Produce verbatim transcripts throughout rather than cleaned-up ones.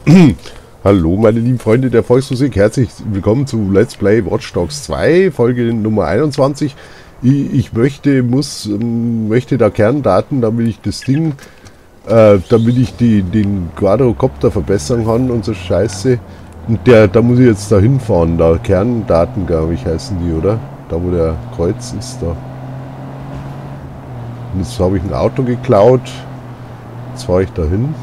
Hallo meine lieben Freunde der Volksmusik, herzlich willkommen zu Let's Play Watch Dogs zwei, Folge Nummer einundzwanzig. Ich, ich möchte, muss, möchte da Kerndaten, damit ich das Ding, äh, damit ich die, den Quadrocopter verbessern kann und so Scheiße. Und der, da muss ich jetzt da hinfahren, da Kerndaten, glaube ich, heißen die, oder? Da wo der Kreuz ist, da. Und jetzt habe ich ein Auto geklaut, jetzt fahre ich da hin.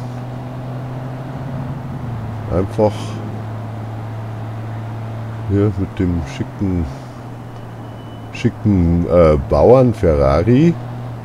Einfach hier mit dem schicken schicken äh, Bauern Ferrari.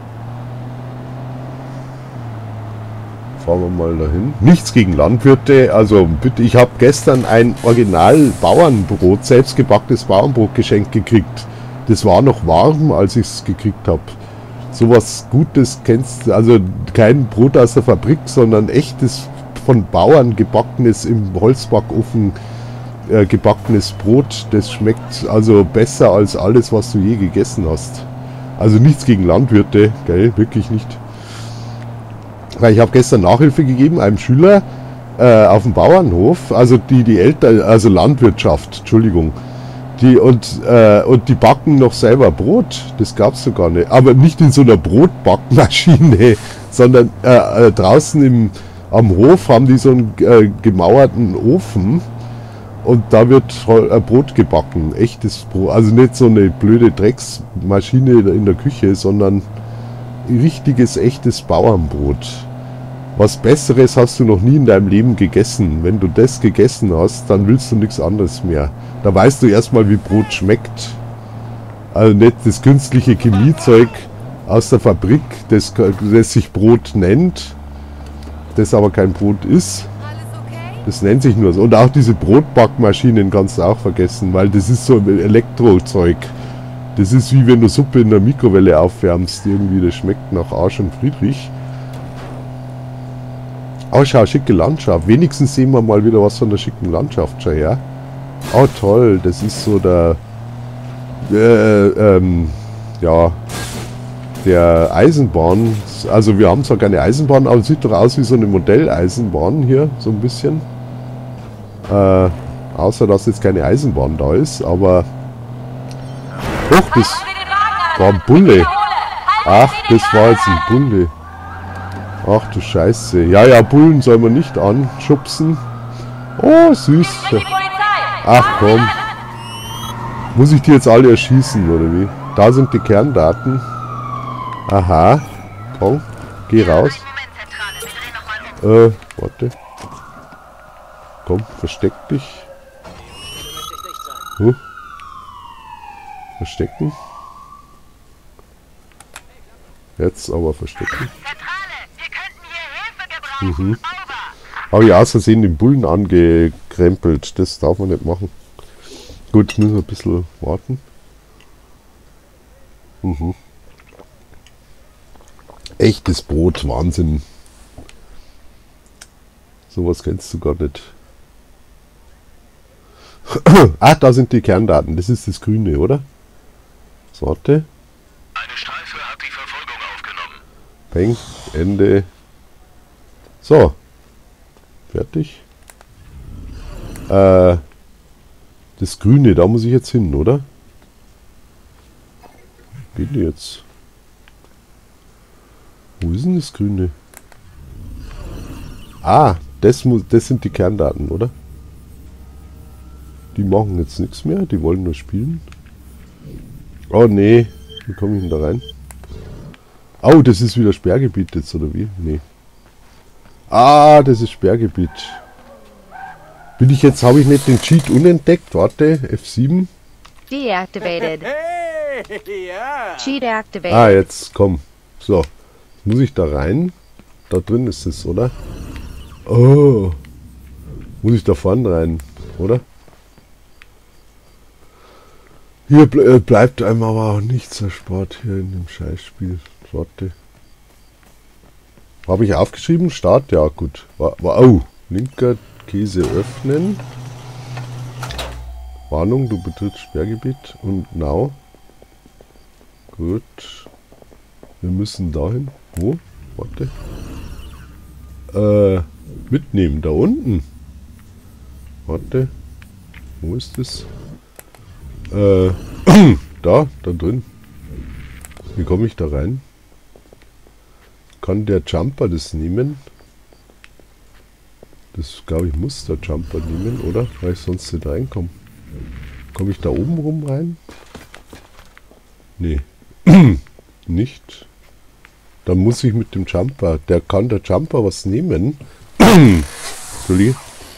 Fahren wir mal dahin. Nichts gegen Landwirte, also bitte, ich habe gestern ein Original Bauernbrot, selbstgebacktes Bauernbrot geschenkt gekriegt. Das war noch warm, als ich es gekriegt habe. Sowas Gutes kennst du, also kein Brot aus der Fabrik, sondern echtes von Bauern gebackenes, im Holzbackofen äh, gebackenes Brot. Das schmeckt also besser als alles, was du je gegessen hast. Also nichts gegen Landwirte, gell, wirklich nicht. Weil ich habe gestern Nachhilfe gegeben einem Schüler äh, auf dem Bauernhof, also die die Eltern, also Landwirtschaft, Entschuldigung. Die und äh, und die backen noch selber Brot, das gab's so gar nicht. Aber nicht in so einer Brotbackmaschine, sondern äh, äh, draußen im am Hof haben die so einen äh, gemauerten Ofen und da wird äh, Brot gebacken, echtes Brot, also nicht so eine blöde Drecksmaschine in der Küche, sondern richtiges, echtes Bauernbrot. Was Besseres hast du noch nie in deinem Leben gegessen. Wenn du das gegessen hast, dann willst du nichts anderes mehr. Da weißt du erstmal, wie Brot schmeckt. Also nicht das künstliche Chemiezeug aus der Fabrik, das, das sich Brot nennt, das aber kein Brot ist. Das nennt sich nur so. Und auch diese Brotbackmaschinen kannst du auch vergessen, weil das ist so ein Elektrozeug. Das ist wie wenn du Suppe in der Mikrowelle aufwärmst. Irgendwie, das schmeckt nach Arsch und Friedrich. Oh, schau, schicke Landschaft. Wenigstens sehen wir mal wieder was von der schicken Landschaft. Schau her. Oh, toll. Das ist so der... Äh, ähm, ja... der Eisenbahn, also wir haben zwar keine Eisenbahn, aber es sieht doch aus wie so eine Modelleisenbahn hier, so ein bisschen. Äh, außer dass jetzt keine Eisenbahn da ist, aber... Doch, das war ein Bulle. Ach, das war jetzt ein Bulle. Ach du Scheiße. Ja, ja, Bullen soll man nicht anschubsen. Oh, süß. Ach komm. Muss ich die jetzt alle erschießen, oder wie? Da sind die Kerndaten. Aha. Komm, geh raus. Äh, warte. Komm, versteck dich. Huh. Verstecken. Jetzt aber verstecken. Mhm. Habe ich aus Versehen den Bullen angekrempelt. Das darf man nicht machen. Gut, müssen wir ein bisschen warten. Mhm. Echtes Brot, Wahnsinn. Sowas kennst du gar nicht. Ach, da sind die Kerndaten. Das ist das Grüne, oder? Sorte. Eine Streife hat die Verfolgung aufgenommen. Peng, Ende. So. Fertig. Äh, das Grüne, da muss ich jetzt hin, oder? Geht die jetzt? Wo ist denn das Grüne? Ah, das, muss, das sind die Kerndaten, oder? Die machen jetzt nichts mehr, die wollen nur spielen. Oh nee, wie komme ich denn da rein? Oh, das ist wieder Sperrgebiet jetzt, oder wie? Nee. Ah, das ist Sperrgebiet. Bin ich jetzt, habe ich nicht den Cheat unentdeckt? Warte, F sieben. Deactivated. Cheat activated. Ah, jetzt, komm. So. Muss ich da rein? Da drin ist es, oder? Oh. Muss ich da vorne rein, oder? Hier ble bleibt einem aber auch nichts erspart hier in dem Scheißspiel. Warte. Habe ich aufgeschrieben? Start? Ja, gut. War, war, oh. Linker Käse öffnen. Warnung, du betrittst Sperrgebiet. Und now. Gut. Wir müssen dahin. Wo? Warte. Äh, mitnehmen, da unten. Warte. Wo ist das? Äh, da, da drin. Wie komme ich da rein? Kann der Jumper das nehmen? Das, glaube ich, muss der Jumper nehmen, oder? Weil ich sonst nicht reinkomme. Komme ich da oben rum rein? Nee. Nicht. Dann muss ich mit dem Jumper. Der kann der Jumper was nehmen. Entschuldigung.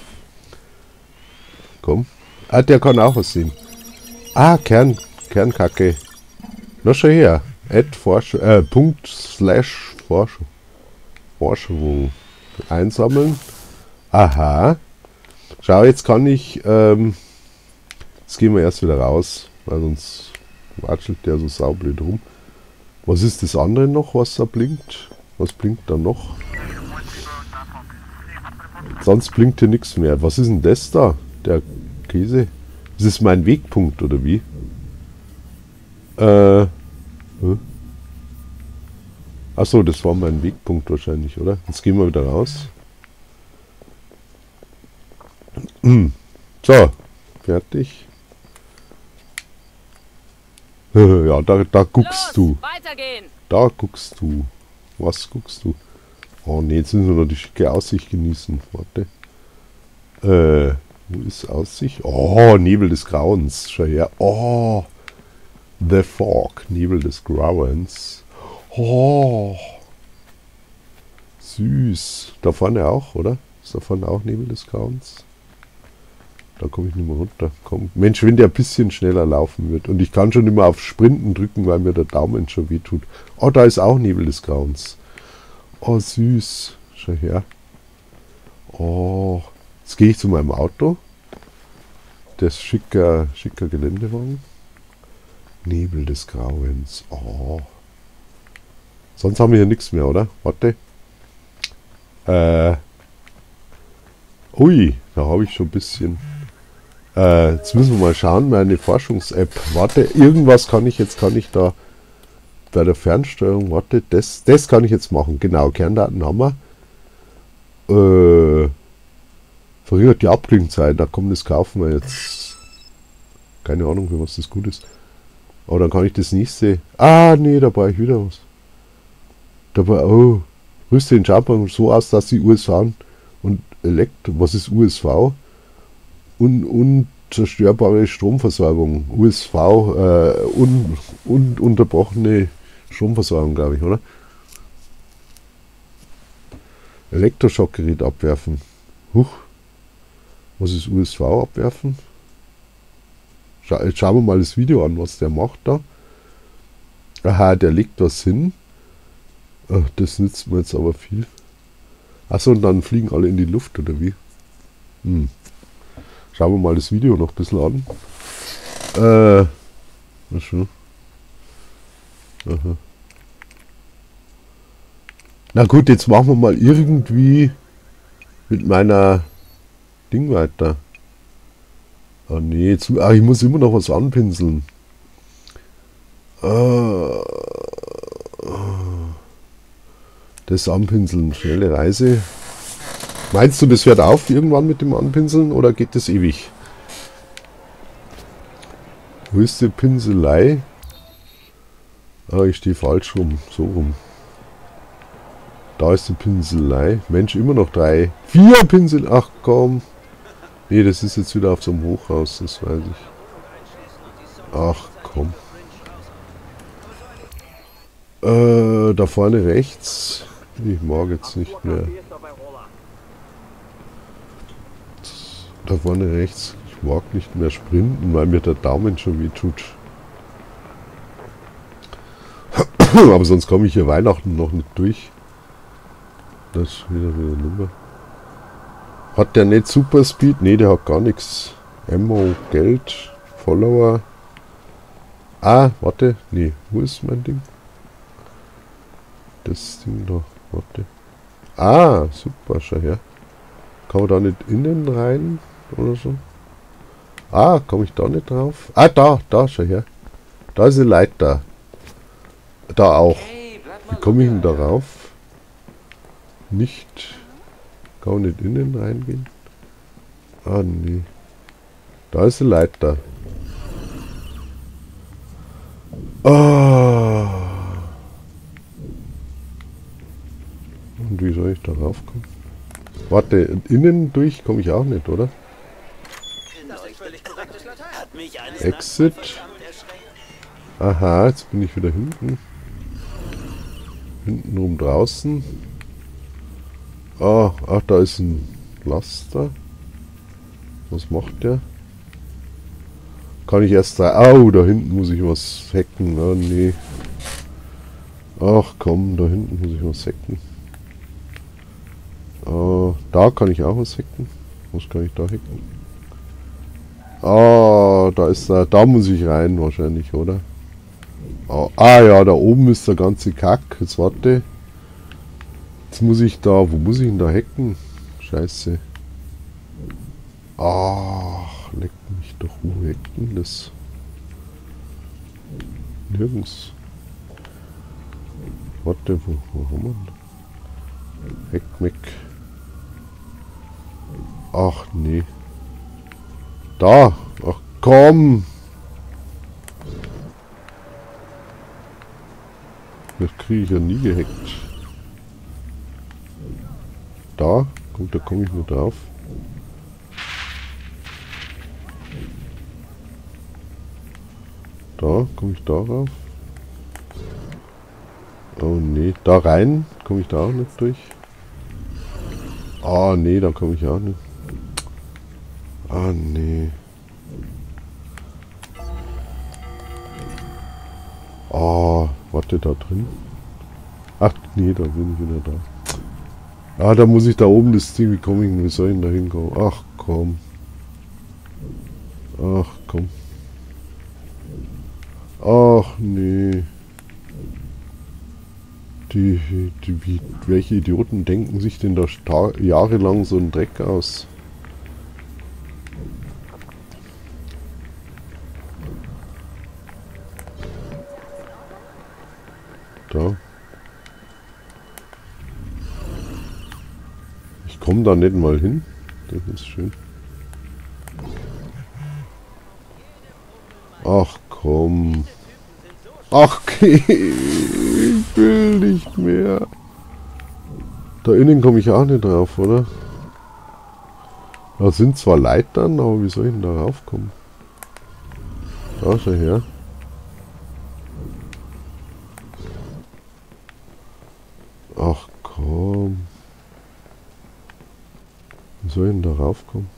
Komm. Ah, der kann auch was sehen. Ah, Kern. Kernkacke. Na, schau her. Add Forschung. Äh, Punkt slash Forschung. Forschung. Einsammeln. Aha. Schau, jetzt kann ich. Ähm, jetzt gehen wir erst wieder raus. Weil sonst watschelt der so saublöd rum. Was ist das andere noch, was da blinkt? Was blinkt da noch? Sonst blinkt hier nichts mehr. Was ist denn das da? Der Käse? Das ist mein Wegpunkt, oder wie? Äh. Achso, das war mein Wegpunkt wahrscheinlich, oder? Jetzt gehen wir wieder raus. So, fertig. Ja, da, da guckst du. Da guckst du. Was guckst du? Oh ne, jetzt müssen wir noch die schicke Aussicht genießen. Warte. Äh, wo ist Aussicht? Oh, Nebel des Grauens. Schau her. Oh. The Fog. Nebel des Grauens. Oh. Süß. Da vorne auch, oder? Ist da vorne auch Nebel des Grauens? Da komme ich nicht mehr runter. Komm. Mensch, wenn der ein bisschen schneller laufen wird. Und ich kann schon immer auf Sprinten drücken, weil mir der Daumen schon weh tut. Oh, da ist auch Nebel des Grauens. Oh, süß. Schau her. Oh. Jetzt gehe ich zu meinem Auto. Das schicker, schicker Geländewagen. Nebel des Grauens. Oh. Sonst haben wir hier nichts mehr, oder? Warte. Äh. Ui, da habe ich schon ein bisschen. Äh, jetzt müssen wir mal schauen, meine Forschungs-App. Warte, irgendwas kann ich jetzt, kann ich da bei der Fernsteuerung, warte, das, das kann ich jetzt machen. Genau, Kerndaten haben wir. Äh, verringert die Abklingzeit, da kommt das kaufen wir jetzt. Keine Ahnung, für was das gut ist. Aber dann kann ich das nächste. Ah, nee, da brauche ich wieder was. Da war, oh, rüste den Jumper so aus, dass die U S V und Elektro, was ist U S V? Un, unzerstörbare Stromversorgung. U S V, äh, un, ununterbrochene Stromversorgung, glaube ich, oder? Elektroschockgerät abwerfen. Huch. Was ist U S V abwerfen? Schau, jetzt schauen wir mal das Video an, was der macht da. Aha, der legt was hin. Ach, das nützt mir jetzt aber viel. Achso, und dann fliegen alle in die Luft, oder wie? Hm. Schauen wir mal das Video noch ein bisschen an. Äh. Na schon. Aha. Na gut, jetzt machen wir mal irgendwie mit meiner Ding weiter. Ah nee, jetzt, ah, ich muss immer noch was anpinseln. Ah, das Anpinseln, schnelle Reise. Meinst du, das hört auf irgendwann mit dem Anpinseln oder geht das ewig? Wo ist die Pinselei? Ah, ich stehe falsch rum, so rum. Da ist die Pinselei. Mensch, immer noch drei. Vier Pinsel. Ach komm. Nee, das ist jetzt wieder auf so einem Hochhaus, das weiß ich. Ach komm. Äh, da vorne rechts. Ich mag jetzt nicht mehr. Da vorne rechts. Ich mag nicht mehr sprinten, weil mir der Daumen schon weh tut. Aber sonst komme ich hier Weihnachten noch nicht durch. Das ist wieder wieder Nummer. Hat der nicht Super Speed? Ne, der hat gar nichts. Ammo, Geld, Follower. Ah, warte. Nee, wo ist mein Ding? Das Ding da. Warte. Ah, super, schau her. Kann man da nicht innen rein oder so? Ah, komme ich da nicht drauf? Ah, da, da, schau her. Da ist eine Leiter. Da auch. Wie komme ich denn da rauf? Nicht. Kann man nicht innen reingehen? Ah, nee. Da ist eine Leiter. Ah. Und wie soll ich da raufkommen? Warte, innen durch komme ich auch nicht, oder? Exit. Aha, jetzt bin ich wieder hinten. Hinten rum draußen. Ah, ach, da ist ein Laster. Was macht der? Kann ich erst rein? Au, da hinten muss ich was hacken. Ah, nee. Ach komm, da hinten muss ich was hacken. Ah, da kann ich auch was hacken. Was kann ich da hacken? Ah, da ist da. Da muss ich rein wahrscheinlich, oder? Ah, ah ja, da oben ist der ganze Kack. Jetzt warte. Jetzt muss ich da. Wo muss ich denn da hacken? Scheiße. Ach, leck mich doch. Wo hacken das? Nirgends. Warte, wo, wo haben wir denn? Hack, Mac. Ach, nee. Da. Ach, komm. Das kriege ich ja nie gehackt. Da. Gut, da komme ich nur drauf. Da. Komme ich darauf? Oh, nee. Da rein. Komme ich da auch nicht durch? Ah, nee, da komme ich auch nicht. Ah, nee. Ah, warte, da drin. Ach, nee, da bin ich wieder da. Ah, da muss ich da oben das Ding. Wie komme ich denn? Wie soll ich denn da hinkommen? Ach, komm. Ach, komm. Ach, nee. Die, die, wie, welche Idioten denken sich denn da jahrelang so einen Dreck aus? Da. Ich komme da nicht mal hin. Das ist schön. Ach komm. Ach okay. Ich will nicht mehr. Da innen komme ich auch nicht drauf, oder? Da sind zwar Leitern, aber wie soll ich denn da raufkommen? Da schau her. Ach komm. Wie soll ich denn da raufkommen?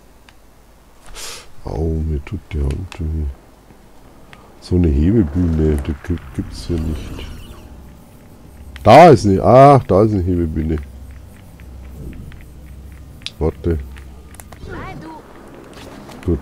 Au, mir tut die Hand weh. So eine Hebebühne, die gibt es hier nicht. Da ist eine, ach, da ist eine Hebebühne. Warte. Gut.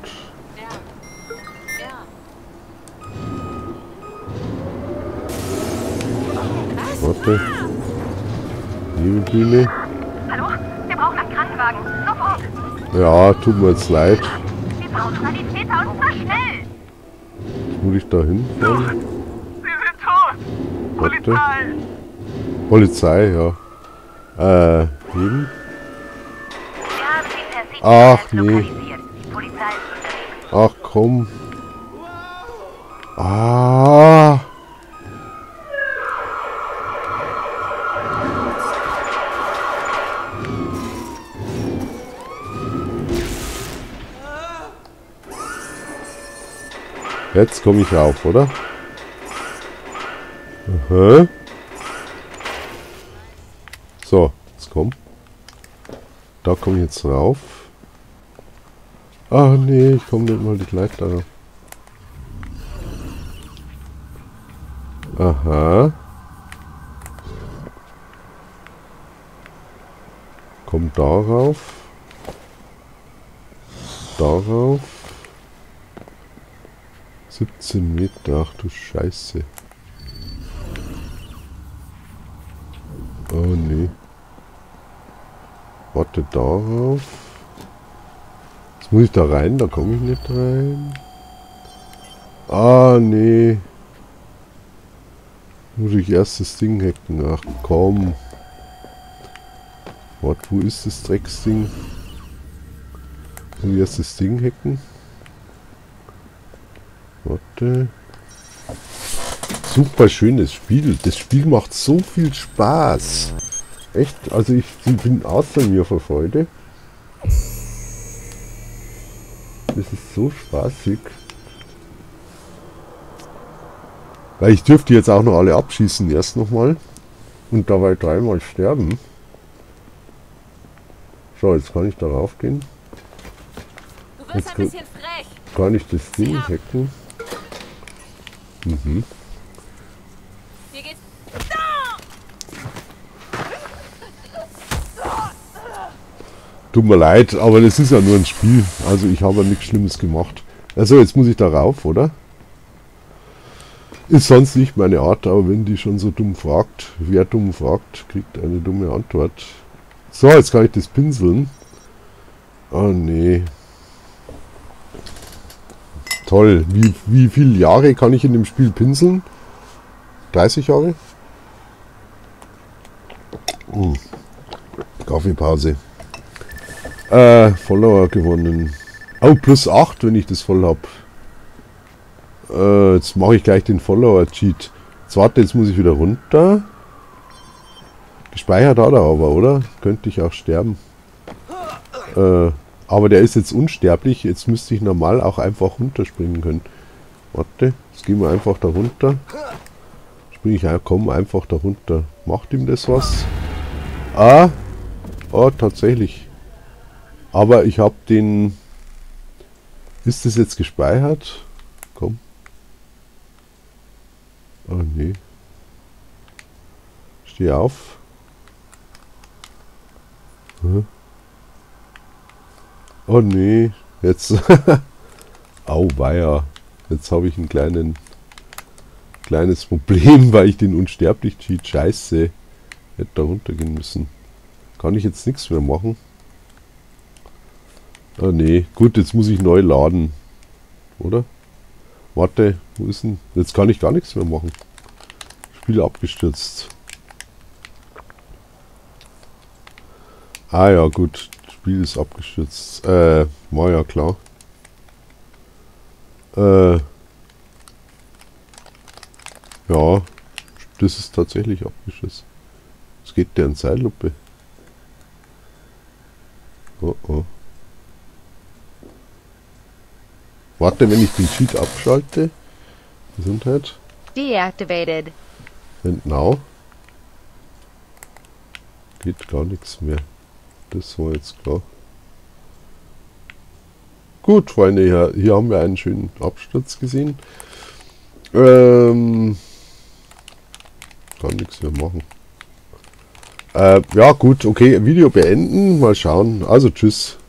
Warte. Hebebühne. Hallo? Wir brauchen einen Krankenwagen. Sofort. Ja, tut mir jetzt leid. Wir brauchen Sanitäter und zwar schnell. Muss ich da hinfahren? Sie sind tot. Polizei. Polizei, ja. Äh, heben? Wir haben sie per C P Ach, S nee. lokalisiert. Die Polizei ist unterwegs. Ach komm. Ah. Jetzt komme ich rauf, oder? Aha. So, jetzt komm. Da komme ich jetzt rauf. Ach nee, ich komme nicht mal die Leiter rauf. Aha. Komm darauf. Darauf. siebzehn Meter, ach du Scheiße. Oh nee. Warte, darauf. Jetzt muss ich da rein, da komme ich nicht rein. Ah nee. Muss ich erst das Ding hacken. Ach komm. Warte, wo ist das Drecksding? Muss ich erst das Ding hacken. Warte. Super schönes Spiel. Das Spiel macht so viel Spaß. Echt, also ich bin außer mir vor Freude. Das ist so spaßig. Weil ich dürfte jetzt auch noch alle abschießen erst nochmal. Und dabei dreimal sterben. So, jetzt kann ich darauf gehen. Du wirst ein bisschen frech. Kann ich das Ding hacken. Mhm. Hier geht's. Tut mir leid, aber das ist ja nur ein Spiel. Also ich habe ja nichts Schlimmes gemacht. Also jetzt muss ich da rauf, oder? Ist sonst nicht meine Art, aber wenn die schon so dumm fragt, wer dumm fragt, kriegt eine dumme Antwort. So, jetzt kann ich das pinseln. Oh nee. Toll. Wie, wie viele Jahre kann ich in dem Spiel pinseln? dreißig Jahre? Hm. Kaffeepause. Äh, Follower gewonnen. Oh, plus acht, wenn ich das voll habe. Äh, jetzt mache ich gleich den Follower-Cheat. Jetzt warte, jetzt muss ich wieder runter. Gespeichert hat er aber, oder? Könnte ich auch sterben. Äh, aber der ist jetzt unsterblich. Jetzt müsste ich normal auch einfach runterspringen können. Warte, jetzt gehen wir einfach da runter. Springe ich, komm einfach da runter. Macht ihm das was? Ah, oh, tatsächlich. Aber ich habe den... Ist das jetzt gespeichert? Komm. Oh nee. Steh auf. Hm. Oh nee. Jetzt. Auweia. Jetzt habe ich ein kleinen, kleines Problem, weil ich den unsterblich cheat. Scheiße. Hätte da runtergehen müssen. Kann ich jetzt nichts mehr machen? Ah nee. Gut, jetzt muss ich neu laden. Oder? Warte, wo ist denn? Jetzt kann ich gar nichts mehr machen. Spiel abgestürzt. Ah ja, gut. Spiel ist abgestürzt. Äh, war ja klar. Äh. Ja, das ist tatsächlich abgestürzt. Es geht der in Zeitlupe. Oh oh. Warte, wenn ich den Cheat abschalte. Gesundheit. Deactivated. And now. Geht gar nichts mehr. Das war jetzt klar. Gut, Freunde, hier, hier haben wir einen schönen Absturz gesehen. Ähm, kann nichts mehr machen. Äh, ja gut, okay, Video beenden. Mal schauen. Also tschüss.